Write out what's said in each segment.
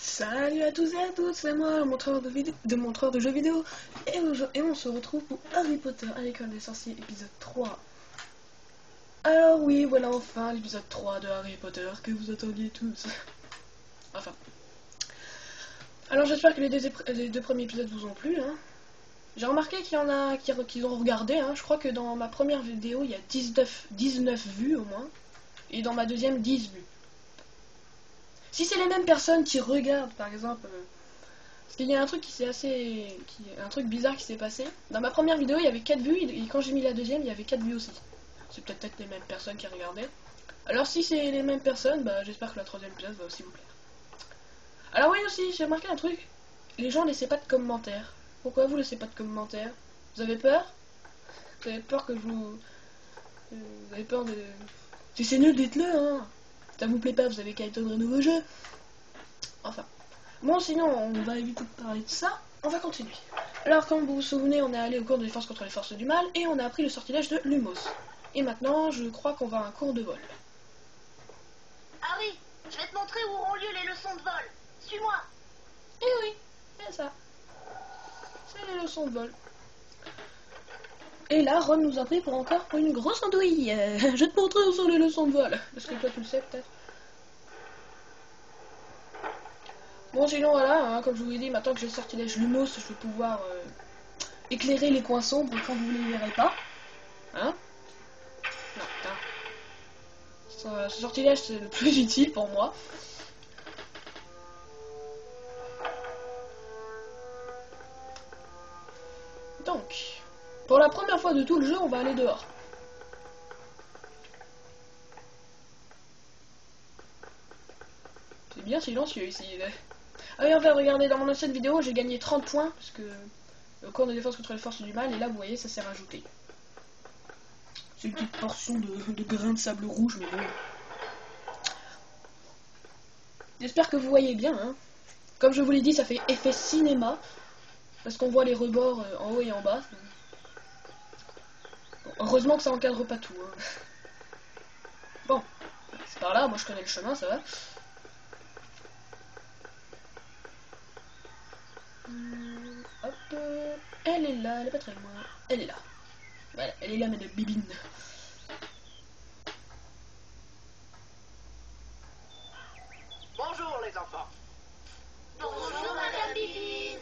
Salut à tous et à toutes, c'est moi, le montreur de jeux vidéo, et on se retrouve pour Harry Potter à l'école des sorciers, épisode 3. Alors oui, voilà enfin l'épisode 3 de Harry Potter que vous attendiez tous. Enfin. Alors j'espère que les deux premiers épisodes vous ont plu. Hein. J'ai remarqué qu'il y en a qui ont regardé. Hein. Je crois que dans ma première vidéo, il y a 19 vues au moins. Et dans ma deuxième, 10 vues. Si c'est les mêmes personnes qui regardent, par exemple... parce qu'il y a un truc un truc bizarre qui s'est passé. Dans ma première vidéo, il y avait 4 vues, et quand j'ai mis la deuxième, il y avait 4 vues aussi. C'est peut-être les mêmes personnes qui regardaient. Alors si c'est les mêmes personnes, bah j'espère que la troisième épisode va aussi vous plaire. Alors oui aussi, j'ai remarqué un truc. Les gens laissaient pas de commentaires. Pourquoi vous laissez pas de commentaires? Vous avez peur? Vous avez peur que je vous... Vous avez peur de... Si c'est nul, dites-le, hein. Ça vous plaît pas, vous avez qu'à étendre un nouveau jeu. Enfin. Bon, sinon, on va éviter de parler de ça. On va continuer. Alors, comme vous vous souvenez, on est allé au cours de défense contre les forces du mal et on a appris le sortilège de Lumos. Et maintenant, je crois qu'on va à un cours de vol. Harry, je vais te montrer où auront lieu les leçons de vol. Suis-moi. Eh oui, c'est ça. C'est les leçons de vol. Et là, Ron nous a pris pour une grosse andouille. Je vais te montrer où sont les leçons de vol. Parce que toi, tu le sais peut-être. Bon, sinon, voilà, hein, comme je vous ai dit, maintenant que j'ai le sortilège Lumos, je vais pouvoir éclairer les coins sombres quand vous ne les verrez pas. Hein? Non, putain. Ce sortilège, c'est le plus utile pour moi. Donc, pour la première fois de tout le jeu, on va aller dehors. C'est bien silencieux ici. Ah oui, enfin, regardez, dans mon ancienne vidéo, j'ai gagné 30 points, parce que le cours de défense contre les forces du mal, et là, vous voyez, ça s'est rajouté. C'est une petite portion de grains de sable rouge, mais bon. J'espère que vous voyez bien, hein. Comme je vous l'ai dit, ça fait effet cinéma, parce qu'on voit les rebords en haut et en bas. Bon, heureusement que ça encadre pas tout. Hein. Bon, c'est par là, moi je connais le chemin, ça va. Hop, elle est là, elle est pas très loin. Elle est là. Voilà, elle est là, madame Bibine. Bonjour les enfants. Bonjour, Madame Bibine.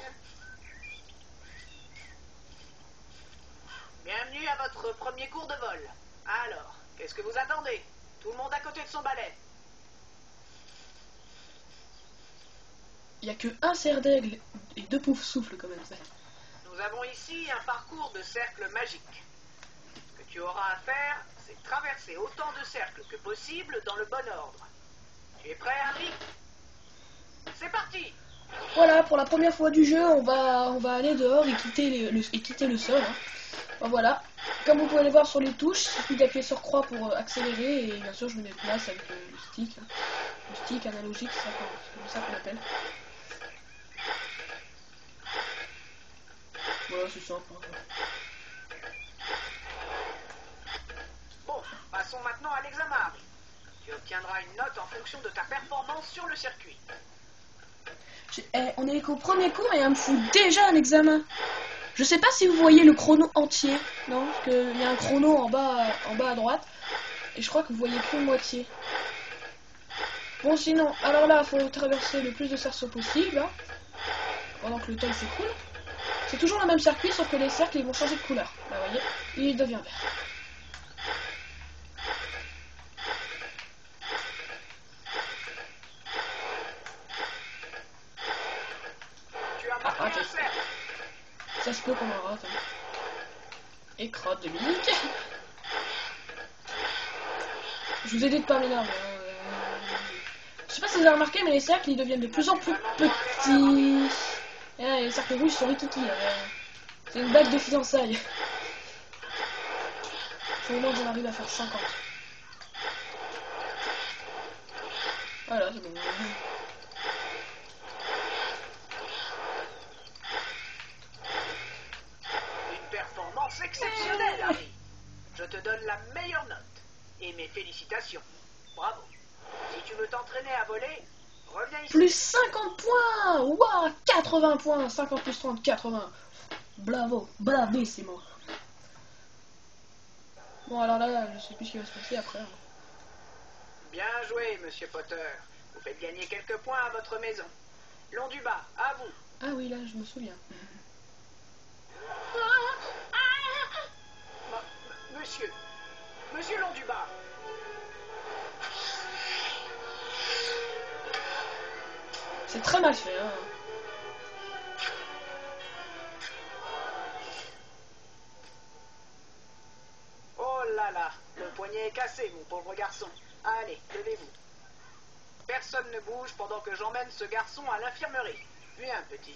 Bienvenue à votre premier cours de vol. Alors, qu'est-ce que vous attendez? Tout le monde à côté de son balai. Il n'y a que un cerf d'aigle et 2 poufs souffles quand même. Ça. Nous avons ici un parcours de cercles magiques. Ce que tu auras à faire, c'est traverser autant de cercles que possible dans le bon ordre. Tu es prêt, Harry? C'est parti! Voilà, pour la première fois du jeu, on va aller dehors et quitter le sol. Hein. Bon, voilà. Comme vous pouvez le voir sur les touches, il suffit d'appuyer sur croix pour accélérer et bien sûr je me déplace avec le stick. Hein. Le stick analogique, c'est comme ça qu'on l'appelle. Voilà, c'est simple. Hein. Bon, passons maintenant à l'examen, Harry. Tu obtiendras une note en fonction de ta performance sur le circuit. On est qu'au premier cours et elle me fout déjà un examen. Je sais pas si vous voyez le chrono entier, non? Parce qu'il y a un chrono en bas à droite. Et je crois que vous voyez que moitié. Bon sinon, alors là, il faut traverser le plus de cerceaux possible. Hein, pendant que le temps s'écoule. C'est toujours le même circuit, sauf que les cercles ils vont changer de couleur. Là, vous voyez, il devient vert. Tu as marqué un cercle. Ça se peut qu'on en rate. Hein. Et crotte de Mick. Je vous ai dit de pas m'énerver. Je sais pas si vous avez remarqué, mais les cercles ils deviennent de plus en plus petits. Et là, les cercles rouges sont rikiki. C'est une bague de fiançailles. Faut au moins que j'en arrive à faire 50. Voilà, c'est bon. Performance exceptionnelle, Harry. Je te donne la meilleure note. Et mes félicitations. Bravo. Si tu veux t'entraîner à voler, Reviens ici. Plus 50 points. Waouh, 80 points. 50 plus 30, 80. Bravo, bravissimo. Bon, alors là, je sais plus ce qui va se passer après. Bien joué, monsieur Potter. Vous faites gagner quelques points à votre maison. Long du bas, à vous. Ah oui, là, je me souviens. Monsieur. Monsieur Long du bas. C'est très mal fait, hein. Oh là là, le poignet est cassé, mon pauvre garçon. Allez, levez-vous. Personne ne bouge pendant que j'emmène ce garçon à l'infirmerie. Viens, petit.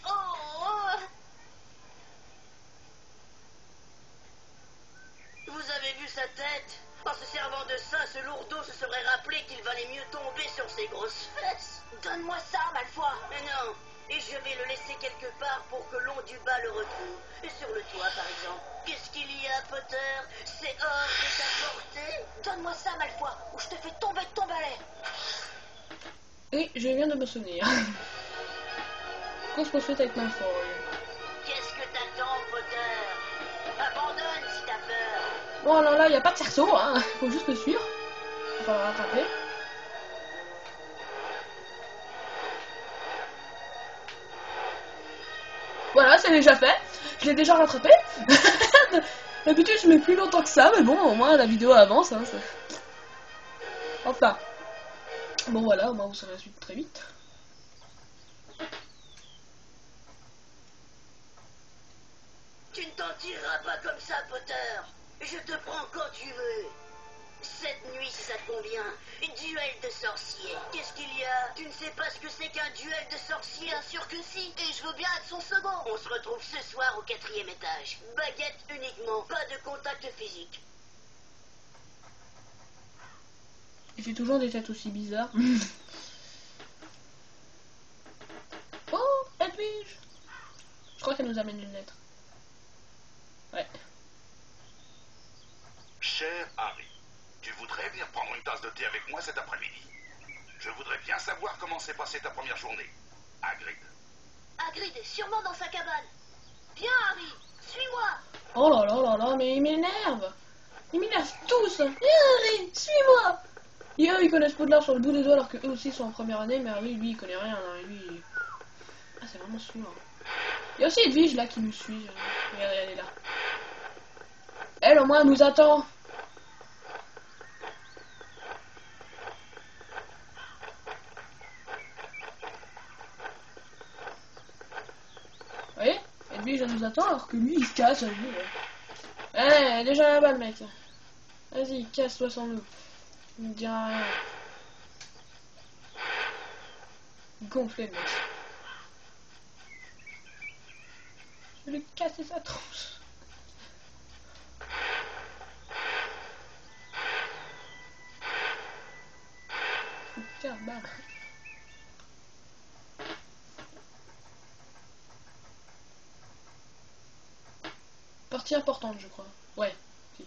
Vous avez vu sa tête? En se servant de ça, ce lourdeau se serait rappelé qu'il valait mieux tomber sur ses grosses fesses. Donne-moi ça, Malfoy. Mais non. Et je vais le laisser quelque part pour que Long du bas le retrouve. Et sur le toit, par exemple. Qu'est-ce qu'il y a, Potter? C'est hors de ta portée. Donne-moi ça, Malfoy, ou je te fais tomber de ton balai. Oui, je viens de me souvenir. Course poursuite avec Malfoy. Qu'est-ce que t'attends, Potter? Abandonne si t'as peur. Bon, alors là, il n'y a pas de cerceau, hein. Faut juste me suivre. Enfin, on va rattraper. Voilà, c'est déjà fait. Je l'ai déjà rattrapé. D'habitude, je mets plus longtemps que ça, mais bon, au moins la vidéo avance. Hein, ça... Enfin. Bon, voilà, au moins vous saurez la suite très vite. Tu ne t'en tireras pas comme ça, Potter. Je te prends quand tu veux. Cette nuit, si ça te convient, duel de sorciers. Qu'est-ce qu'il y a? Tu ne sais pas ce que c'est qu'un duel de sorciers? Bien sûr que si, et je veux bien être son second. On se retrouve ce soir au 4e étage. Baguette uniquement, pas de contact physique. Il fait toujours des têtes aussi bizarres. Oh, Edwige! Je crois qu'elle nous amène une lettre. Ouais. Cher Harry, tu voudrais venir prendre une tasse de thé avec moi cet après-midi? Je voudrais bien savoir comment s'est passée ta première journée. Hagrid. Hagrid est sûrement dans sa cabane. Viens, Harry, suis-moi. Oh là là là là, mais il m'énerve! Ils m'énervent tous! Viens, Harry, suis-moi! Et eux, ils connaissent Poudlard sur le bout des doigts alors qu'eux aussi sont en première année, mais Harry, lui, il connaît rien. Hein, et lui... Ah, c'est vraiment saoulant. Il y a aussi Edwige là qui nous suit. Regardez, elle est là. Elle, au moins, elle nous attend. Vous voyez, Edwige, elle nous attend alors que lui, il se casse. Lui, ouais. Déjà là-bas, le mec. Vas-y, casse-toi sans nous. Il me dira rien. Gonflé, le mec. Je vais lui casser sa tronche. Putain, bam. Partie importante, je crois. Ouais. Si.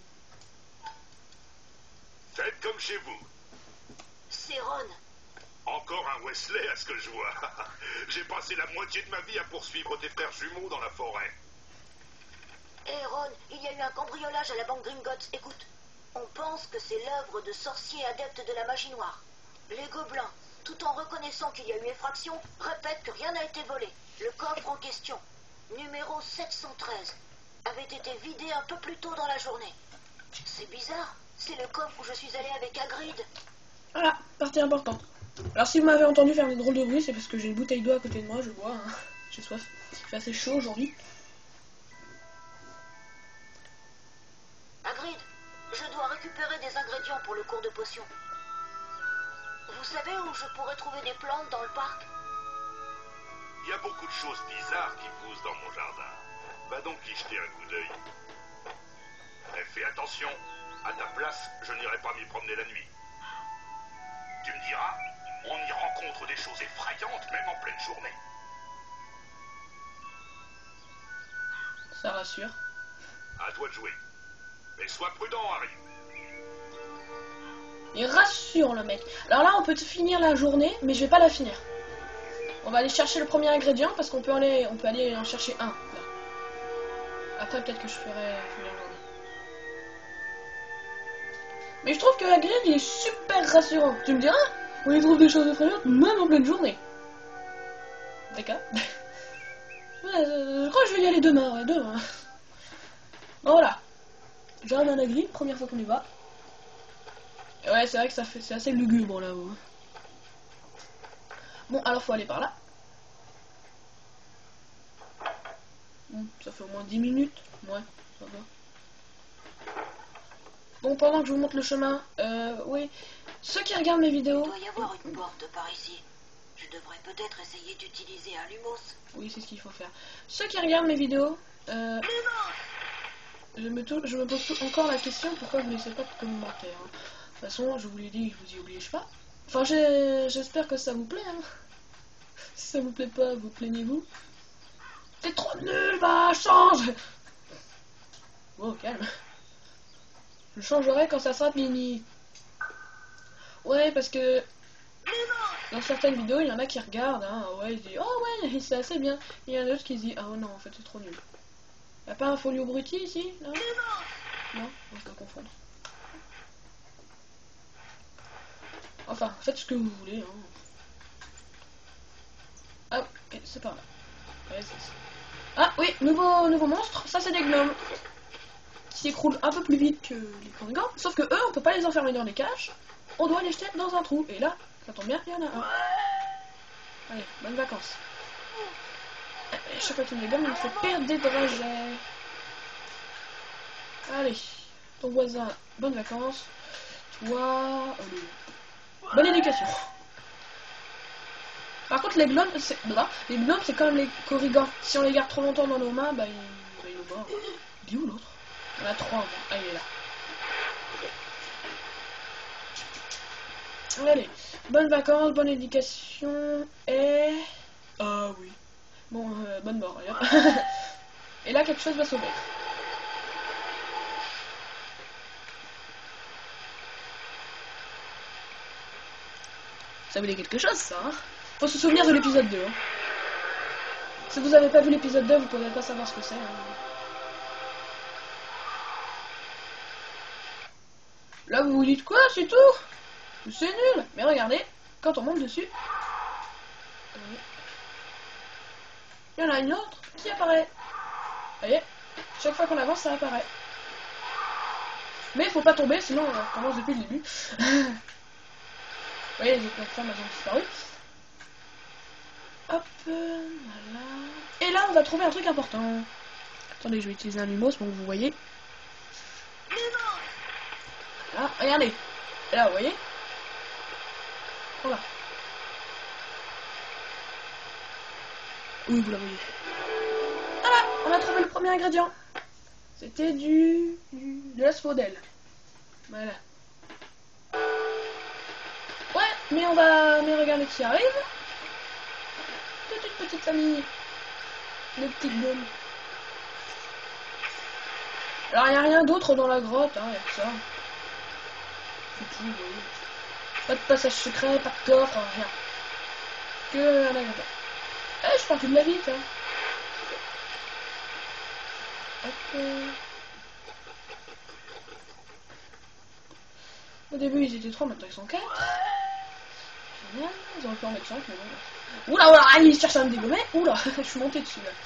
Faites comme chez vous. C'est Ron. Encore un Weasley à ce que je vois. J'ai passé la moitié de ma vie à poursuivre tes frères jumeaux dans la forêt. Hé Ron, il y a eu un cambriolage à la banque Gringotts. Écoute, on pense que c'est l'œuvre de sorciers adeptes de la magie noire. Les gobelins, tout en reconnaissant qu'il y a eu effraction, répètent que rien n'a été volé. Le coffre en question, numéro 713, avait été vidé un peu plus tôt dans la journée. C'est bizarre, c'est le coffre où je suis allée avec Hagrid. Voilà, partie importante. Alors si vous m'avez entendu faire des drôles de bruit, c'est parce que j'ai une bouteille d'eau à côté de moi, je bois. Hein. J'ai soif. Il fait assez chaud aujourd'hui. Hagrid, je dois récupérer des ingrédients pour le cours de potion. Vous savez où je pourrais trouver des plantes dans le parc? Il y a beaucoup de choses bizarres qui poussent dans mon jardin. Va donc y jeter un coup d'œil. Mais fais attention, à ta place, je n'irai pas m'y promener la nuit. Tu me diras, on y rencontre des choses effrayantes, même en pleine journée. Ça rassure. À toi de jouer. Mais sois prudent, Harry. Il rassure le mec. Alors là, on peut finir la journée, mais je vais pas la finir. On va aller chercher le premier ingrédient parce qu'on peut aller en chercher un. Là. Après peut-être que je ferai la journée. Mais je trouve que la grille il est super rassurant. Tu me diras, on y trouve des choses effrayantes même en pleine journée. D'accord. Je crois que je vais y aller demain, ouais, demain. Bon, voilà. J'arrive à la grille, première fois qu'on y va. Et ouais, c'est vrai que c'est assez lugubre là-haut. Bon, alors faut aller par là. Bon, ça fait au moins 10 minutes. Ouais, ça va. Bon, pendant que je vous montre le chemin, oui. Ceux qui regardent mes vidéos... Il doit y avoir une porte par ici. Je devrais peut-être essayer d'utiliser un lumos. Oui, c'est ce qu'il faut faire. Ceux qui regardent mes vidéos... je me pose encore la question pourquoi vous ne laissez pas de commentaires. Hein. De toute façon, je vous l'ai dit, je vous y oblige pas. Enfin, j'espère que ça vous plaît. Hein. Si ça vous plaît pas, vous plaignez-vous. T'es trop nul, bah change. Bon, calme. Je changerai quand ça sera fini. Ouais, parce que dans certaines vidéos, il y en a qui regardent. Hein. Ouais, ils disent oh ouais, c'est assez bien. Il y en a d'autres qui se disent ah oh, non, en fait c'est trop nul. Y'a pas un folio abruti ici? Non, non, on peut confondre. Enfin, faites ce que vous voulez. Hein. Ah, ok, c'est par là. Ouais, c'est ça. Ah oui, nouveau monstre. Ça, c'est des gnomes. Qui s'écroulent un peu plus vite que les corrigans. Sauf que eux, on peut pas les enfermer dans les cages. On doit les jeter dans un trou. Et là, ça tombe bien, il y en a un. Allez, bonnes vacances. Chaque fois qu'il me gamme, il me fait perdre des dragées. Allez, ton voisin, bonnes vacances. Toi, bonne éducation. Par contre, les gnomes, c'est comme les corrigans. Si on les garde trop longtemps dans nos mains, bah ils nous mordent. Il est où l'autre? Il y en a 3. Ah, il est là. Allez, bonnes vacances, bonne éducation et... Ah oui. Bon, bonne mort, regarde. Et là, quelque chose va sauver. Ça voulait quelque chose, ça, hein. Faut se souvenir de l'épisode 2. Hein. Si vous avez pas vu l'épisode 2, vous pouvez pas savoir ce que c'est. Hein. Là, vous vous dites quoi, c'est tout? C'est nul. Mais regardez, quand on monte dessus, il y en a une autre qui apparaît. Vous voyez, chaque fois qu'on avance, ça apparaît. Mais il faut pas tomber, sinon on commence depuis le début. Vous voyez, les autres plateformes, elles ont disparu. Hop, voilà. Et là, on va trouver un truc important. Attendez, je vais utiliser un lumos pour que vous voyez. Là, regardez. Et là, vous voyez. Voilà. Oui, vous la voyez. Voilà, on a trouvé le premier ingrédient. C'était de l'asphodèle. Voilà. Ouais, mais regardez qui arrive. Toute petite famille de petites bonnes. Alors il n'y a rien d'autre dans la grotte, hein, il y a que ça. C'est tout, vous voyez. Pas de passage secret, pas de coffre, rien. Que un ingrédient. Eh, je suis parti de la vite, hein. Hop. Au début ils étaient 3, maintenant ils sont 4. Génial, ils auraient pu en mettre 5, mais bon. Oula, oula, il cherche à me dégommer. Oula, je suis monté dessus là.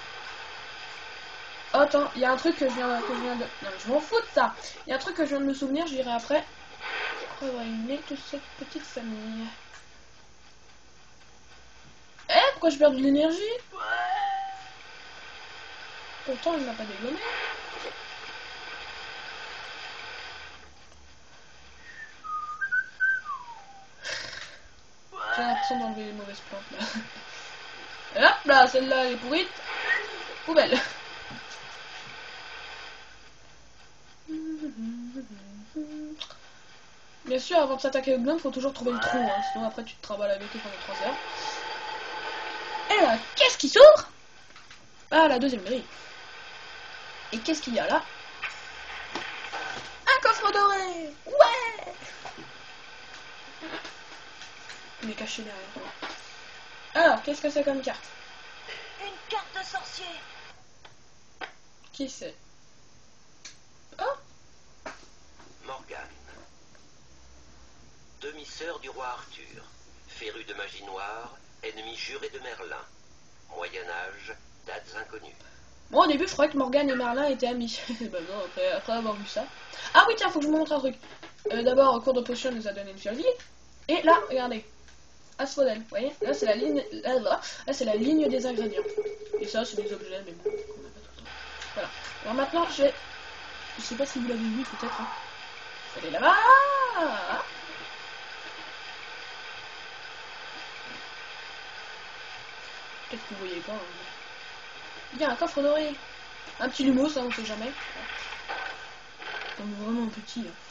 Oh, attends, il y a un truc que je viens de... Non, je m'en fous de ça. Il y a un truc que je viens de me souvenir, je dirai après. On va éliminer toute cette petite famille. Eh, pourquoi je perds de l'énergie? Pourtant, il m'a pas dégommé. J'ai l'impression d'enlever les mauvaises plantes là. Et hop là, celle-là elle est pourrite. Poubelle. Bien sûr, avant de s'attaquer au gnome, faut toujours trouver le trou, hein, sinon après tu te travailles avec eux pendant 3 heures. Et là, qu'est-ce qui s'ouvre? Ah, la deuxième grille. Et qu'est-ce qu'il y a là? Un coffre doré. Ouais. Il est caché derrière toi. Alors, qu'est-ce que c'est comme carte? Une carte de sorcier. Qui c'est? Oh, Morgane. Demi-sœur du roi Arthur. Férue de magie noire, ennemie jurée de Merlin. Moyen-Âge, dates inconnues. bon, au début, je croyais que Morgane et Merlin étaient amis. Bah non, après avoir vu ça. Ah oui, tiens, faut que je vous montre un truc. D'abord, au cours de potion, elle nous a donné une fiole vide. Et là, regardez. Asphodèle, vous voyez? Là, c'est la ligne. Là, c'est la ligne des ingrédients. Et ça, c'est des objets, mais bon, qu'on n'a pas tout le temps. Voilà. Alors maintenant, je vais. Je sais pas si vous l'avez vu, peut-être. Hein. Je vais aller là-bas. Peut-être que vous voyez pas. Hein. Il y a un coffre doré. Un petit lumos, ça, on sait jamais. Comme vraiment petit. Hein.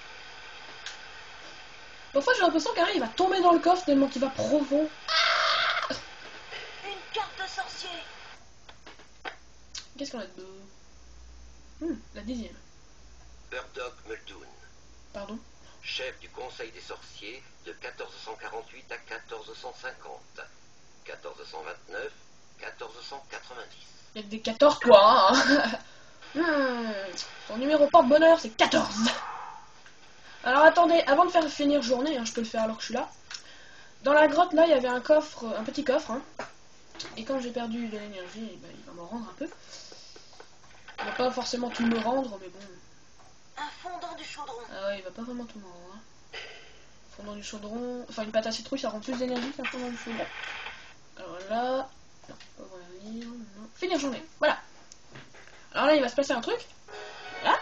Parfois, j'ai l'impression qu'Harry il va tomber dans le coffre tellement qu'il va profond. Une carte de sorcier. Qu'est-ce qu'on a de... la 10e. Burdock Muldoon, Pardon. chef du Conseil des sorciers de 1448 à 1450, 1429, 1490. Il y a que des 14 quoi. Hein. Ton numéro porte-bonheur, c'est 14. Alors attendez, avant de faire finir journée, hein, je peux le faire alors que je suis là. Dans la grotte, là, il y avait un coffre, un petit coffre. Hein. Et quand j'ai perdu de l'énergie, ben, il va m'en rendre un peu. Il va pas forcément tout me rendre, mais bon. Un fondant du chaudron. Ah ouais, il va pas vraiment tout me rendre. Hein. Fondant du chaudron... Enfin, une pâte à citrouille, ça rend plus d'énergie qu'un fondant du chaudron. Alors là... Non, pas revenir, non. Finir journée, voilà. Alors là, il va se passer un truc. Là.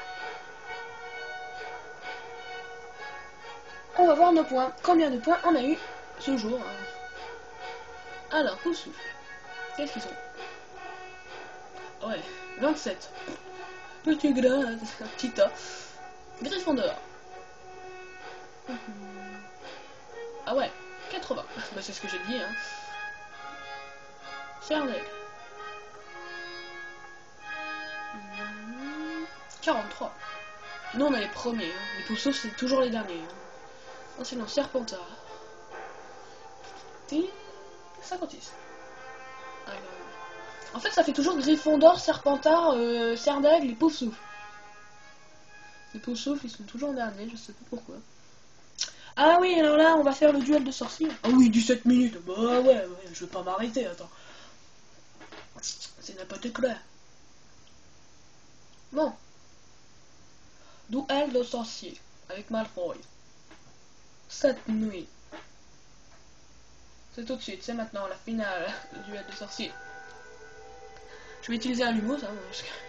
On va voir nos points. Combien de points on a eu ce jour. Hein. Alors, pouce souffle. Qu'est-ce qu'ils ont? Ouais, 27. Petit grade, un petit tas. Gryffondor. Ah ouais, 80. Bah, c'est ce que j'ai dit, hein. Cernel. 43. Nous, on est les premiers. Hein. Les pouces souffles, c'est toujours les derniers. Hein. Sinon, Serpentard. 56. Ah, en fait, ça fait toujours Gryffondor, Serpentard, Cerdaigle et Poufsouffle. Les Poufsouffle, ils sont toujours en dernier, je sais pas pourquoi. Ah oui, alors là, on va faire le duel de sorciers. Ah oui, 17 minutes. Bah ouais, je vais pas m'arrêter, attends. C'est n'importe quoi. Bon. Duel de sorciers avec Malfoy. Cette nuit. C'est tout de suite, c'est maintenant la finale du duel de sorciers. Je vais utiliser un lumos, hein, parce que...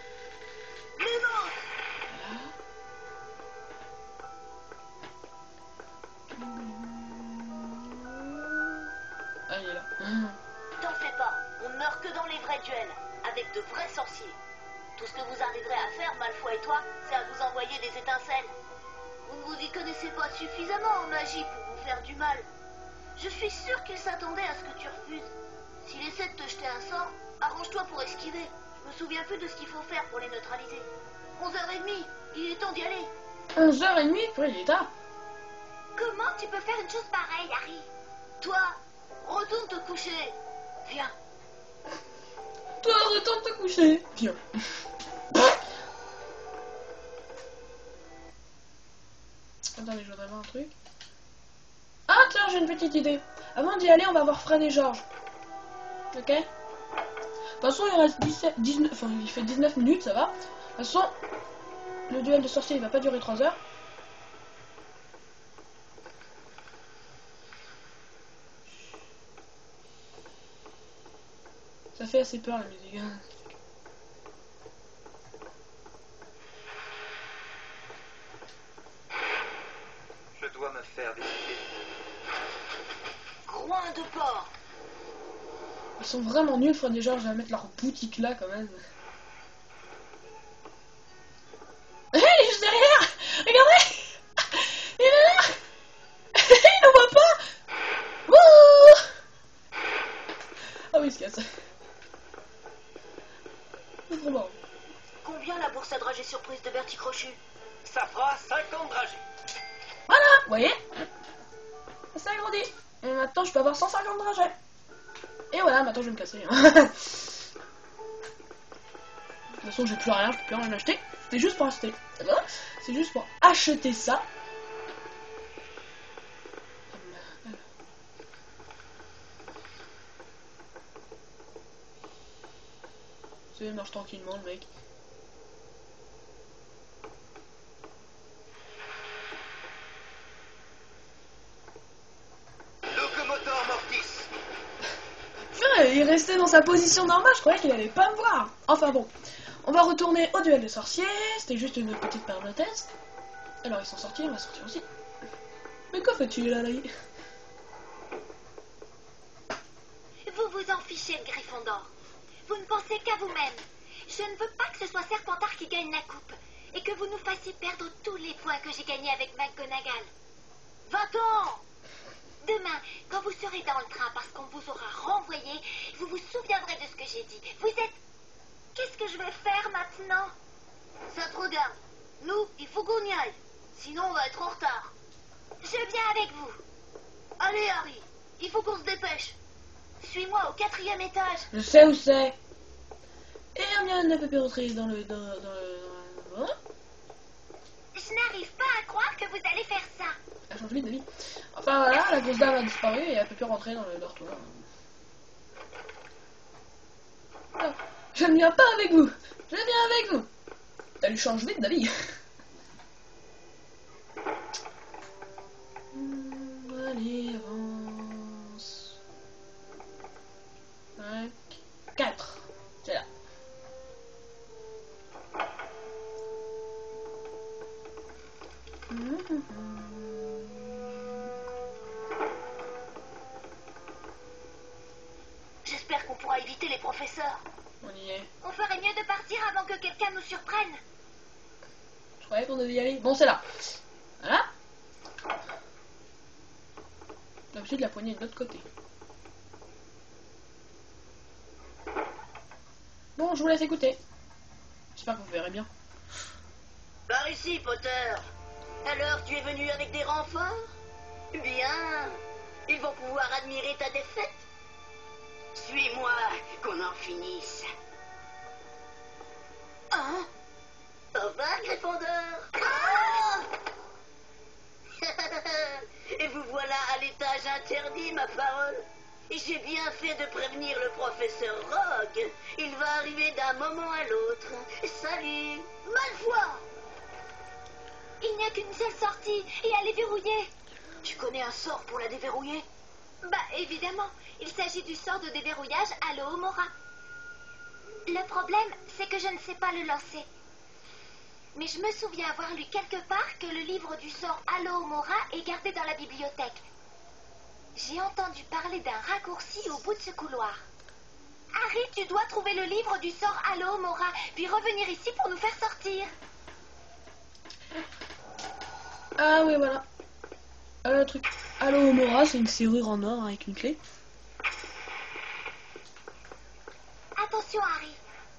Ah, il est là. T'en fais pas, on meurt que dans les vrais duels, avec de vrais sorciers. Tout ce que vous arriverez à faire, Malfoy et toi, c'est à vous envoyer des étincelles. Vous vous y connaissez pas suffisamment en magie pour vous faire du mal. Je suis sûre qu'il s'attendait à ce que tu refuses. S'il essaie de te jeter un sort, arrange-toi pour esquiver. Je me souviens plus de ce qu'il faut faire pour les neutraliser. 11h30, il est temps d'y aller. 11h30, oui, il est tard. Comment tu peux faire une chose pareille, Harry? Toi, retourne te coucher. Viens. Toi, retourne te coucher. Viens. Attendez, je voudrais voir un truc. Ah tiens, j'ai une petite idée. Avant d'y aller, on va voir Fred et George. Ok? De toute façon, il reste 19, enfin, il fait 19 minutes, ça va. De toute façon, le duel de sorciers, il va pas durer 3 heures. Ça fait assez peur, la musique. Je dois me faire décider. Groin de porc. Ils sont vraiment nuls, Fred et George, à mettre leur boutique là quand même. Hé, il est juste derrière! Regardez! Il est là! Il ne voit pas! Wouh! Ah oui, il se casse. C'est trop marrant. Combien la bourse à dragées surprise de Bertie Crochu? Ça fera 50 dragées. Voilà, vous voyez? Ça s'agrandit. Et maintenant, je peux avoir 150 dragées. Et voilà, maintenant je vais me casser. Hein. De toute façon, j'ai plus rien, je peux plus rien acheter. C'est juste pour acheter. C'est juste pour acheter ça. Il marche tranquillement, le mec. Locomotor Mortis. Il restait dans sa position normale, je croyais qu'il allait pas me voir. Enfin bon, on va retourner au duel de sorciers. C'était juste une petite parenthèse. Alors ils sont sortis, on va sortir aussi. Mais quoi fais-tu là, là? Vous vous en fichez de Gryffondor. Vous ne pensez qu'à vous-même. Je ne veux pas que ce soit Serpentard qui gagne la coupe et que vous nous fassiez perdre tous les points que j'ai gagnés avec McGonagall. Va-t'en! Demain, quand vous serez dans le train parce qu'on vous aura renvoyé, vous vous souviendrez de ce que j'ai dit. Vous êtes... Qu'est-ce que je vais faire maintenant? Ça te regarde. Nous, il faut qu'on y aille. Sinon, on va être en retard. Je viens avec vous. Allez, Harry. Il faut qu'on se dépêche. Suis-moi au 4e étage. Je sais où c'est. Et Hermione ne peut plus rentrer dans le... Hein? Je n'arrive pas à croire que vous allez faire ça. Elle change vite de vie. Enfin voilà, la grosse dame a disparu et elle peut plus rentrer dans le dortoir. Ah, je ne viens pas avec vous. Je viens avec vous. Elle change vite d'avis. Allez, avance. 5, 4. C'est là. J'espère qu'on pourra éviter les professeurs. On y est. On ferait mieux de partir avant que quelqu'un nous surprenne. Je croyais qu'on devait y aller. Bon, c'est là. Voilà. D'habitude, la poignée est de l'autre côté. Bon, je vous laisse écouter. J'espère que vous verrez bien. Par ici, Potter. Alors, tu es venu avec des renforts? Bien. Ils vont pouvoir admirer ta défaite. Suis-moi, qu'on en finisse. Hein? Au revoir, Gryffondor. Ah! Et vous voilà à l'étage interdit, ma parole. J'ai bien fait de prévenir le professeur Rogue. Il va arriver d'un moment à l'autre. Salut. Malfoy! Il n'y a qu'une seule sortie et elle est verrouillée. Tu connais un sort pour la déverrouiller? Bah, évidemment. Il s'agit du sort de déverrouillage Alohomora. Le problème, c'est que je ne sais pas le lancer. Mais je me souviens avoir lu quelque part que le livre du sort Alohomora est gardé dans la bibliothèque. J'ai entendu parler d'un raccourci au bout de ce couloir. Harry, tu dois trouver le livre du sort Alohomora, puis revenir ici pour nous faire sortir. Ah oui, voilà. Le truc Alohomora, c'est une serrure en or avec une clé. Attention, Harry.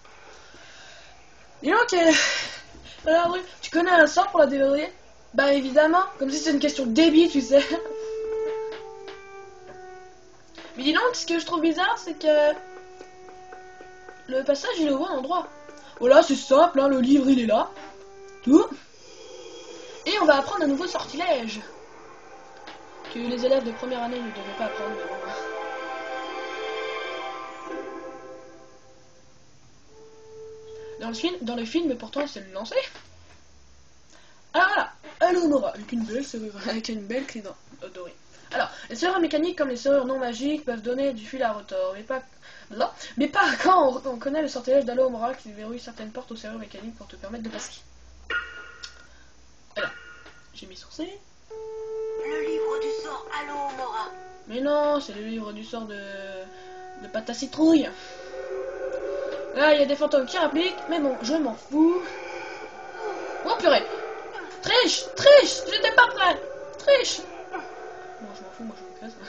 Dis donc, alors, tu connais un sort pour la déverrouiller? Bah évidemment, comme si c'était une question de débit, tu sais. Mais dis donc, ce que je trouve bizarre, c'est que le passage il est au bon endroit. Voilà, c'est simple, hein, le livre il est là. Tout. Et on va apprendre un nouveau sortilège. Que les élèves de première année ne devaient pas apprendre. Mais bon. Dans le film, pourtant, c'est le lancer. Alors voilà, Alohomora, avec une belle serrure, avec une belle clé dorée. Alors, les serrures mécaniques comme les serrures non magiques peuvent donner du fil à retordre, mais pas quand on connaît le sortilège d'Alohomora qui verrouille certaines portes aux serrures mécaniques pour te permettre de passer. Voilà, j'ai mis sur C. Le livre du sort Alohomora. Mais non, c'est le livre du sort de pâte à citrouille. Là, il y a des fantômes qui rappliquent, mais bon, je m'en fous. Oh purée! Triche! Triche! J'étais pas prêt! Triche! Bon, je m'en fous, moi je me casse.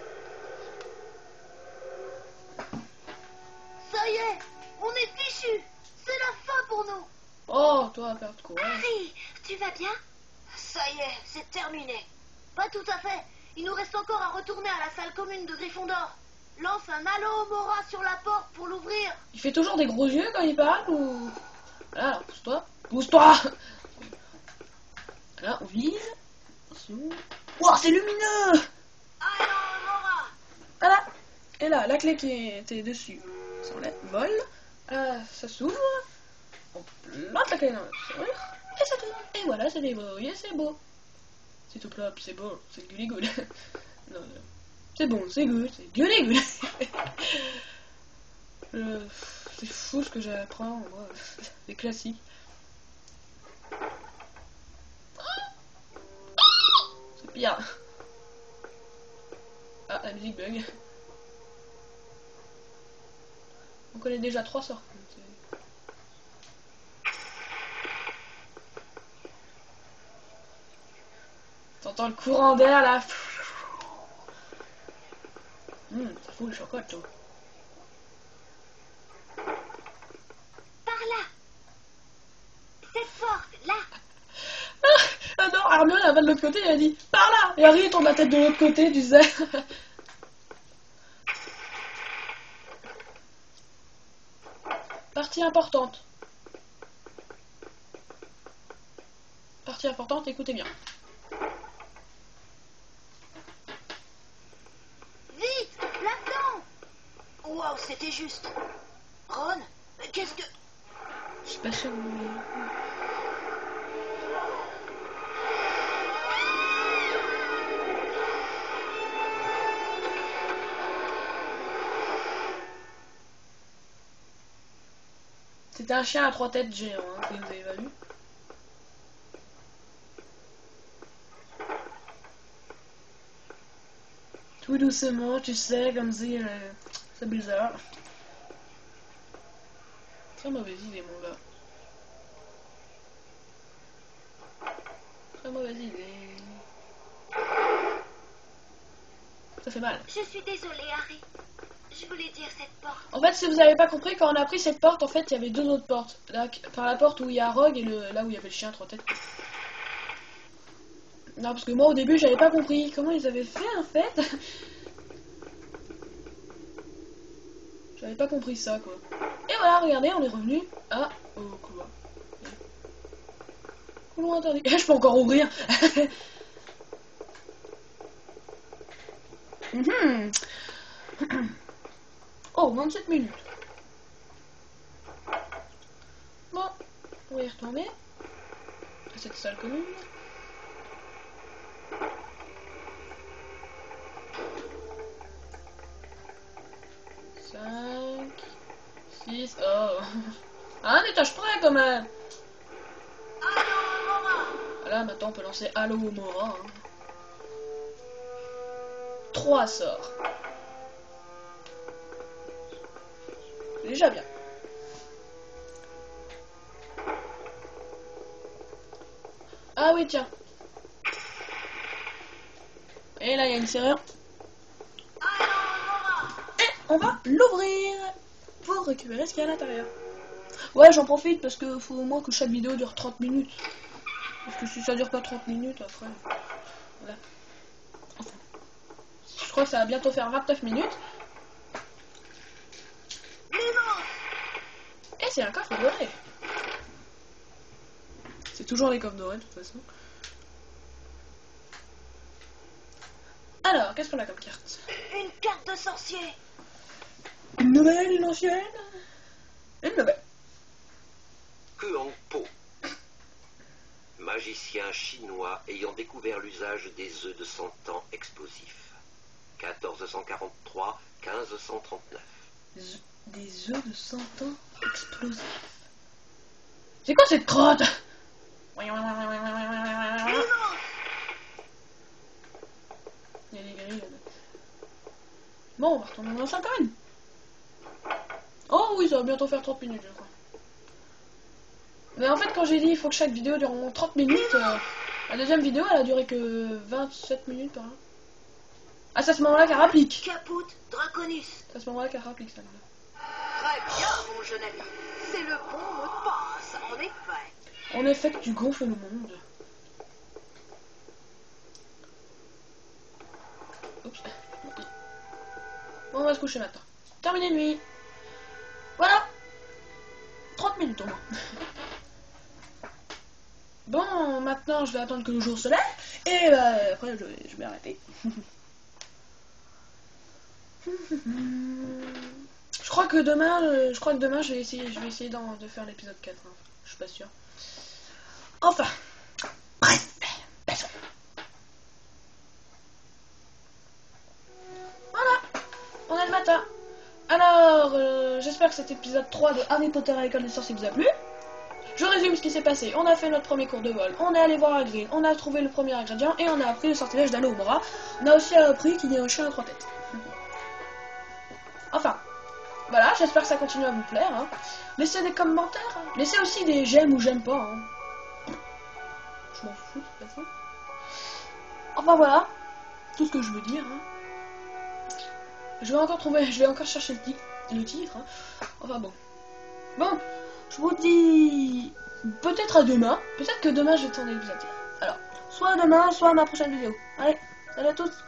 Ça y est, on est fichu. C'est la fin pour nous. Oh, toi, perdre de courage. Harry, tu vas bien? Ça y est, c'est terminé. Pas tout à fait. Il nous reste encore à retourner à la salle commune de Gryffondor. Lance un halo Mora sur la porte pour l'ouvrir. Il fait toujours des gros yeux quand il parle ou... Voilà, alors pousse-toi. Pousse-toi. Là, on vise. Wow, c'est lumineux. Halo Mora. Voilà. Et là, la clé qui était dessus s'enlève, vole. Ça s'ouvre. On plante la clé dans le serrure. Et ça tourne. Et voilà, c'est débrouillé, c'est beau. C'est tout plop, c'est beau, c'est gouli good. Non, non. C'est bon, c'est good, c'est gouli good. C'est fou ce que j'apprends, moi. C'est classique. C'est pire. Ah, la musique bug. On connaît déjà 3 sorts. T'entends le courant d'air là. Ça fout le chocolat toi. Par là. Cette porte, là. Ah non, Hermione elle va de l'autre côté, elle a dit par là. Et Harry tourne la tête de l'autre côté, tu sais. Partie importante. Partie importante, écoutez bien. Vite, là-dedans. Waouh, c'était juste. Ron, qu'est-ce que... Je suis pas sûre. C'était un chien à 3 têtes géant, hein, si vous avez pas vu. Tout doucement, tu sais, comme si c'est bizarre. Très mauvaise idée, mon gars. Très mauvaise idée. Ça fait mal. Je suis désolée, Harry. Je voulais dire cette porte. En fait, si vous avez pas compris, quand on a pris cette porte, en fait, il y avait 2 autres portes. Là, par la porte où il y a Rogue et là où il y avait le chien à 3 têtes. Non, parce que moi, au début, j'avais pas compris comment ils avaient fait, en fait. J'avais pas compris ça, quoi. Et voilà, regardez, on est revenu au couloir. Couloir interdit. Je peux encore ouvrir. Oh, 27 minutes. Bon, on va y retourner. À cette salle commune. Cinq, 6, oh. Un étage près quand même. Voilà, maintenant on peut lancer Halo Mora. 3 sorts. C'est déjà bien. Ah oui, tiens. Et là, il y a une serrure. Et on va l'ouvrir pour récupérer ce qu'il y a à l'intérieur. Ouais, j'en profite parce que faut au moins que chaque vidéo dure 30 minutes. Parce que si ça dure pas 30 minutes, après... Voilà. Enfin, je crois que ça va bientôt faire 29 minutes. Et c'est un coffre doré. C'est toujours les coffres dorés de toute façon. Alors, qu'est-ce qu'on a comme carte? Une carte de sorcier. Une nouvelle, une ancienne? Une nouvelle. Huangpo, magicien chinois ayant découvert l'usage des œufs de 100 ans explosifs. 1443-1539. Des œufs de 100 ans explosifs. C'est quoi cette crotte? Il y a des grilles là-bas. Bon, on va retourner dans la salle quand même. Oh oui, ça va bientôt faire 30 minutes, je crois. Mais en fait, quand j'ai dit il faut que chaque vidéo dure au moins 30 minutes, la deuxième vidéo, elle a duré que 27 minutes par là. Ah, c'est à ce moment-là qu'elle rapplique. Caput Draconis. C'est à ce moment-là qu'elle rapplique, ça. Très bien, mon jeune ami. C'est le bon mot de passe, en effet. En effet, que tu gonfles le monde. Oups. Bon, on va se coucher maintenant. Terminé nuit. Voilà. 30 minutes au moins. Bon, maintenant je vais attendre que le jour se lève et après je vais arrêter. Je crois que demain je vais essayer de faire l'épisode 4. Hein. Je suis pas sûre. Enfin. Bref, passons. Voilà, on est le matin. Alors, j'espère que cet épisode 3 de Harry Potter à l'école des sorciers vous a plu. Je résume ce qui s'est passé. On a fait notre premier cours de vol, on est allé voir Hagrid, on a trouvé le premier ingrédient et on a appris le sortilège d'Alohomora. On a aussi appris qu'il y a un chien à 3 têtes. Enfin, voilà, j'espère que ça continue à vous plaire. Hein. Laissez des commentaires, hein. Laissez aussi des j'aime ou j'aime pas. Hein. Je m'en fous de toute façon. Enfin voilà, tout ce que je veux dire. Hein. Je vais encore chercher le titre. Hein. Enfin bon. Bon, je vous dis peut-être à demain. Peut-être que demain je vais tourner l'épisode. Alors, soit demain, soit à ma prochaine vidéo. Allez, salut à tous.